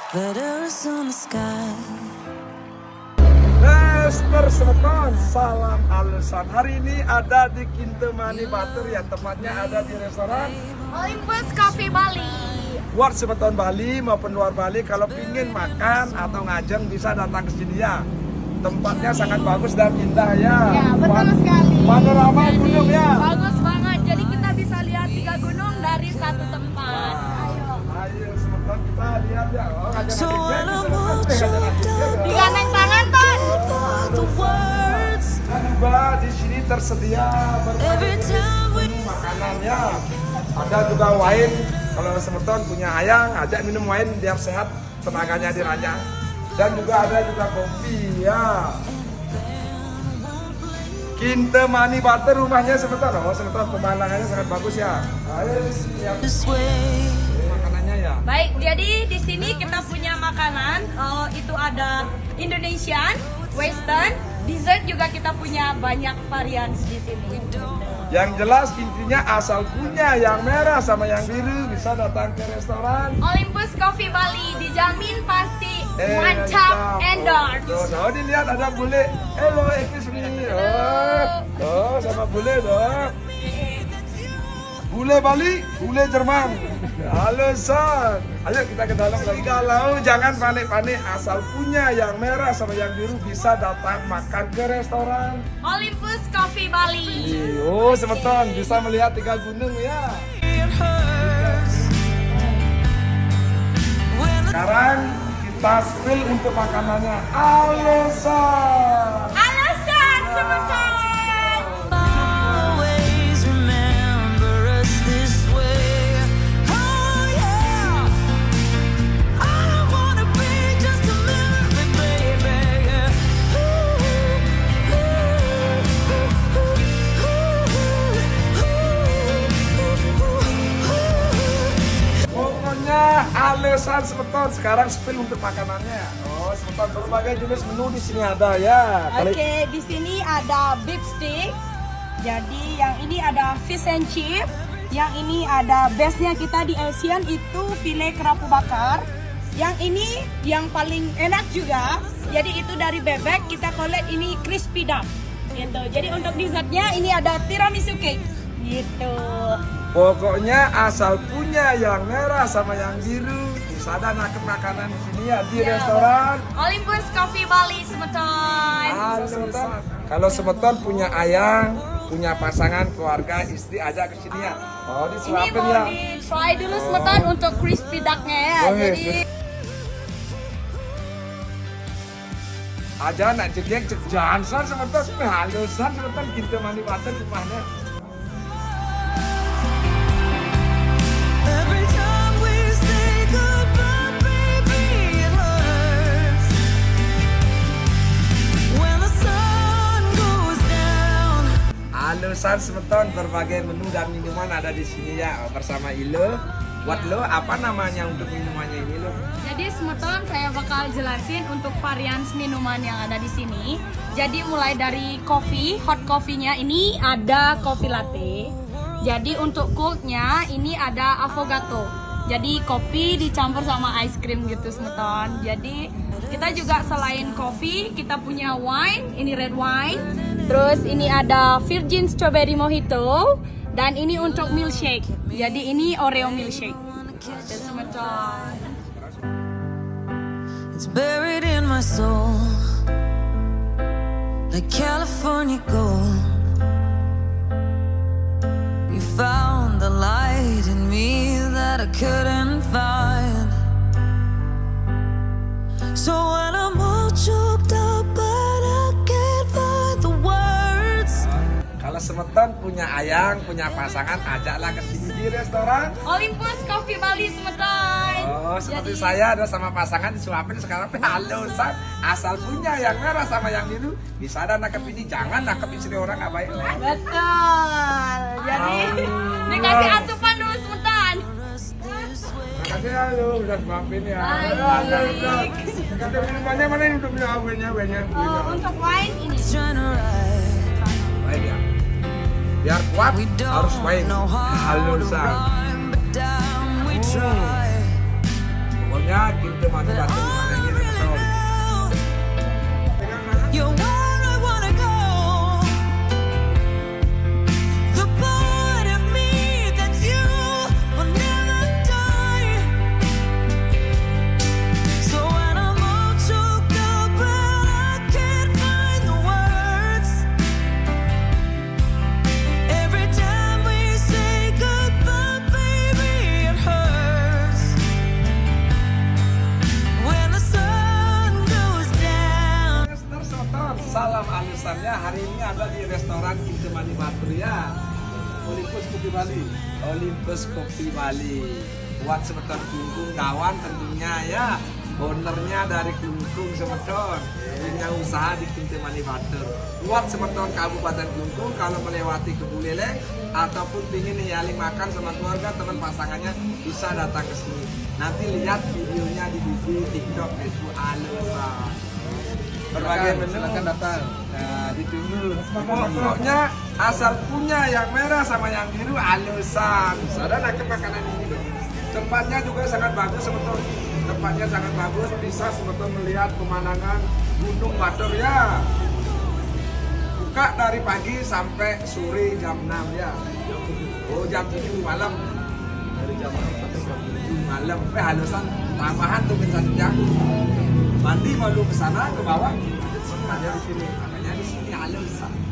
letters on the sky. Lester Semeton, salam alusan. Hari ini ada di Kintemani Batur ya, tempatnya ada di restoran Olympus Coffee Bali. Buat Semeton Bali maupun luar Bali, kalau pingin makan atau ngajeng bisa datang ke sini ya. Tempatnya sangat bagus dan indah ya. Ya, betul sekali. Panorama gunung ya. Bagus banget. Jadi kita bisa lihat 3 gunung dari satu tempat. Ayo Semeton kita lihat ya. Oh, So when I'm all choked up, Digandeng tangan, Ton. the words Dan juga di sini tersedia berbagai every time we makanan ya. Ada juga wine. Kalau Semeton punya ayang, ajak minum wine biar sehat, tenaganya dirancang. Dan juga ada juga kopi ya. Kintemani Batur rumahnya Semeton. Oh, Semeton pemandangannya sangat bagus ya. Ayo lihat this way. makanannya ya. Baik, jadi di sini kita punya makanan. Itu ada Indonesian, Western, dessert juga kita punya banyak varian di sini. Yang jelas intinya asal punya yang merah sama yang biru bisa datang ke restoran Olympus Coffee Bali dijamin pasti mantap, endorse. Oh, dilihat ada bule. Hello, excuse me. Oh, sama bule dong. Bule Bali, bule Jerman. Halo, Son. Ayo kita ke dalam lagi. Kalau jangan panik-panik, asal punya yang merah sama yang biru bisa datang makan ke restoran. Olympus Coffee Bali. Oh, Semeton bisa melihat 3 gunung ya. It hurts when the Sekarang kita spill untuk makanannya. Alasan. Alasan sebentar. always remember us this way. Oh yeah, I don't wanna be just a memory, baby. Pokoknya alasan Semeton sekarang spill untuk makanannya. Oh, Semeton berbagai jenis menu di sini ada ya. Oke, di sini ada beef stick. Jadi yang ini ada fish and chip. Yang ini ada base-nya kita di Asian itu file kerapu bakar. Yang ini yang paling enak juga. Jadi itu dari bebek kita collect ini crispy duck. Gitu. Jadi untuk dessertnya ini ada tiramisu cake. Gitu. Pokoknya asal punya yang merah sama yang biru bisa ada nakep makanan di sini ya di restoran. Olympus Coffee Bali Semeton. Halo, Semeton. Kalau Semeton punya ayang, punya pasangan, keluarga, istri ajak ke sini ya. Oh, Ini disuapin mau ya. di try dulu Semeton untuk crispy ducknya ya. Oh, iya. Jadi Aja nak cek jangan Semeton, halusan Semeton Kintemani Batur rumahnya. every time we say goodbye, baby, it hurts when the sun goes down. Halusan Semeton berbagai menu dan minuman ada di sini ya bersama Ilo. Buat lo apa namanya untuk minumannya ini lo? Jadi Semeton saya bakal jelasin untuk varian minuman yang ada di sini. Jadi mulai dari kopi, hot coffee-nya ini ada coffee latte. Jadi untuk cold-nya ini ada avocado. Jadi kopi dicampur sama ice cream gitu Semeton. Jadi kita juga selain kopi kita punya wine, ini red wine. Terus ini ada virgin strawberry mojito. Dan ini untuk milkshake. Jadi ini Oreo milkshake. Dan Semeton. It's buried in my soul like California gold. You found the light in me that I couldn't find. So when I'm all choked up but I can't find the words. Kalau Semeton punya ayang, punya pasangan, ajaklah ke sini di restoran. Olympus Coffee Bali Semeton. Oh, seperti Jadi- saya ada sama pasangan disuapin sekarang halusan. Asal punya yang merah sama yang biru bisa ada nakep ini, jangan nakep istri orang nggak baik. Betul. Jadi dikasih asupan dulu Semeton. Makasih ya lu udah suapin ya. Baik. Kata minumannya mana ini untuk minum awalnya banyak. Untuk wine ini. Trying to ride. Baik ya. Biar kuat We harus main don't know how to halusan. rhyme, but down we try. Pokoknya kita mana batin di mana ini betul. You're where I wanna go. The part of me that's you will never die. So when I'm all choked up and I can't find the words, every time we say goodbye, baby, it hurts. When the sun goes down. Mister Soton, salam alusannya hari ini ada di restoran Kintemani Batur ya. Olympus Kopi Bali. Olympus Kopi Bali. Buat semeton Klungkung Dawan tentunya ya. Ownernya dari Klungkung semeton. Punya usaha di Kintemani Batur. Buat semeton Kabupaten Klungkung kalau melewati ke Buleleng ataupun ingin nyali makan sama keluarga teman pasangannya bisa datang ke sini. Nanti lihat videonya di TikTok itu alusan. Berbagai menu silakan datang. Nah, ditunggu. pokoknya asal punya yang merah sama yang biru alusan. Sadar ke makanan ini. Tempatnya juga sangat bagus sebetulnya. Tempatnya sangat bagus, bisa sebetulnya melihat pemandangan Gunung Batur ya. Buka dari pagi sampai sore jam 6 ya. Oh jam 7 malam. Dari jam 6 sampai jam 7 malam. Halusan tambahan tuh bisa jam. Mandi malu ke sana ke bawah. Ada di sini. Makanya di sini halusan.